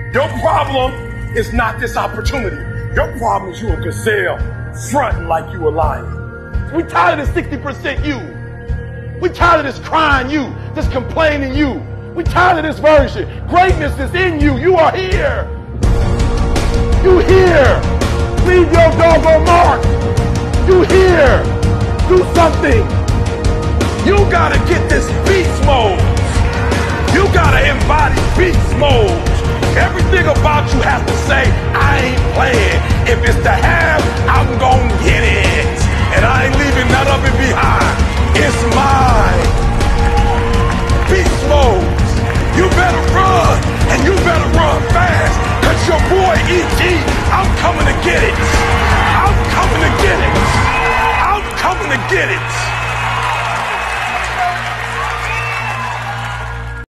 Your problem is not this opportunity. Your problem is you a gazelle fronting like you a lion. We tired of this 60% you. We tired of this crying you, this complaining you. We tired of this version. Greatness is in you. You are here. You here. Leave your doggone mark. You here. Do something. You gotta get this beast mode. You gotta embody beast mode. Everything about you has to say, I ain't playing. If it's to have, I'm gonna get it. And I ain't leaving none of it behind.